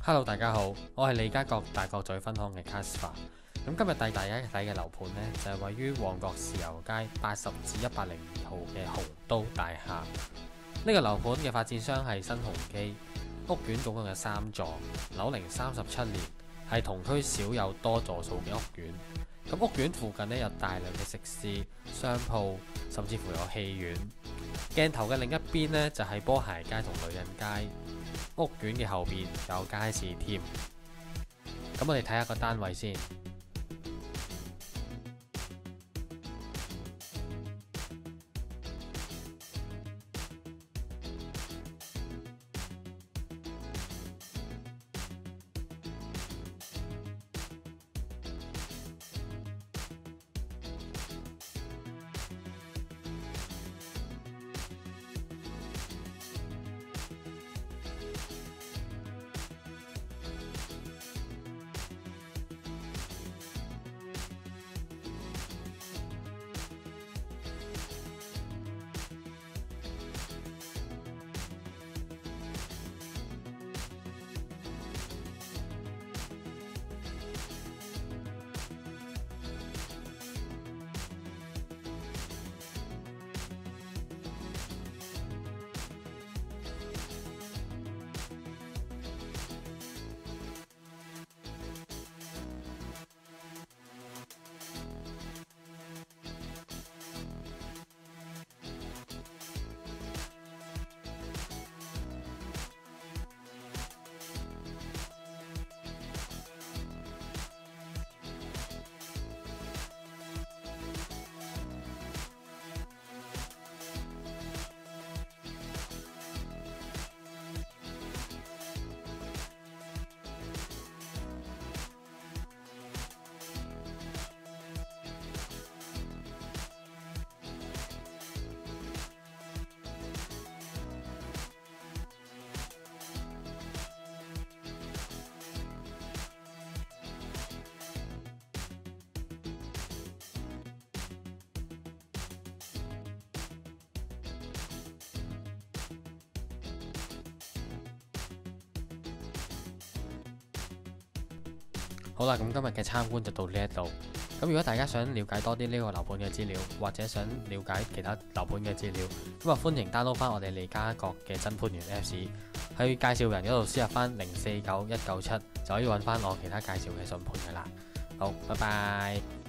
Hello，大家好，我係利嘉閣大角咀分行嘅 Casper。咁今日帶大家睇嘅樓盤呢，就係位於旺角豉油街80至102號嘅鴻都大廈。呢個樓盤嘅發展商係新鴻基，屋苑總共有3座，樓齡37年，係同區少有多座數嘅屋苑。咁屋苑附近呢，有大量嘅食肆、商鋪，甚至乎有戲院。鏡頭嘅另一邊呢，就係波鞋街同女人街。屋苑嘅後邊有街市添。咁我哋睇下個單位先。好啦，咁今日嘅參觀就到呢一度。咁如果大家想了解多啲呢個樓盤嘅資料，或者想了解其他樓盤嘅資料，咁啊歡迎 download 翻我哋利嘉閣嘅真盤員 Apps，去介紹人嗰度輸入翻049197，就可以揾翻我其他介紹嘅筍盤噶啦。好，拜拜。